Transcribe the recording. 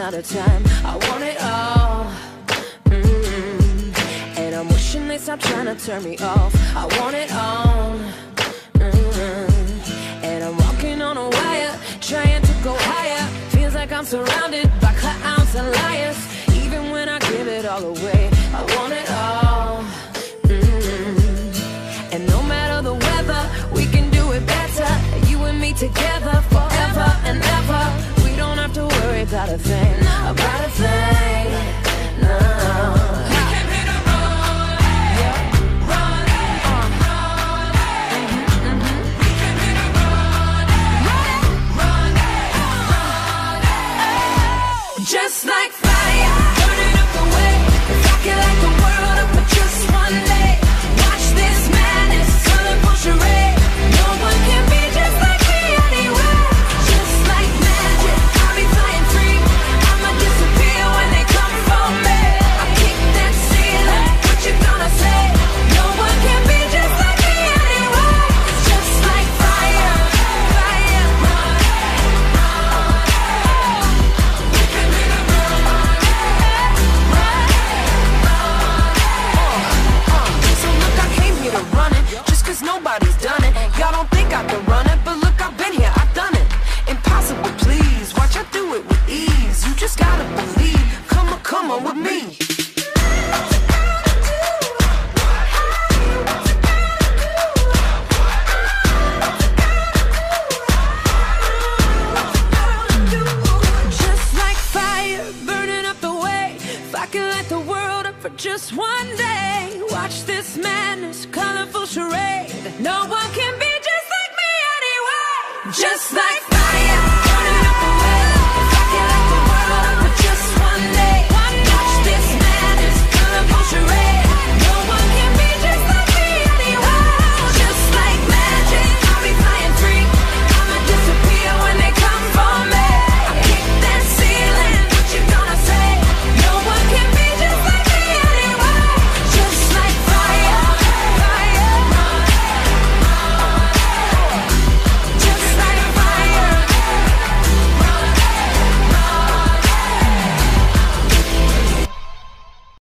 out of time. I want it all. And I'm wishing they stop trying to turn me off. I want it all. And I'm walking on a wire, trying to go higher. Feels like I'm surrounded by clowns and liars. Even when I give it all away, I want it all. And no matter the weather, we can do it better. You and me together forever and ever. We don't have to worry about a thing, about a thing, no. We can hit a run, run, run. We can hit a run, run, run. Just like fire, burning up the way. Rocking like the world up for just one day. Watch this madness, colorful charade. No one can be just like me anyway. Just like magic, I'll be flying free. I'ma disappear when they come for me. I kick that ceiling, what you gonna say? No one can be just like me anyway. It's just like fire, fire, run, run. We can hit a run, run, run. So look, I came here to run it, just cause nobody's done it. Y'all don't think I can run it, but look, I've been here, I've done it. Impossible, please, watch I do it with ease. You just gotta believe, come on with me. Just like fire, burning up the way. If I could light the world up for just one day. Watch this madness, colorful charade. No one can be just like me anyway. Just like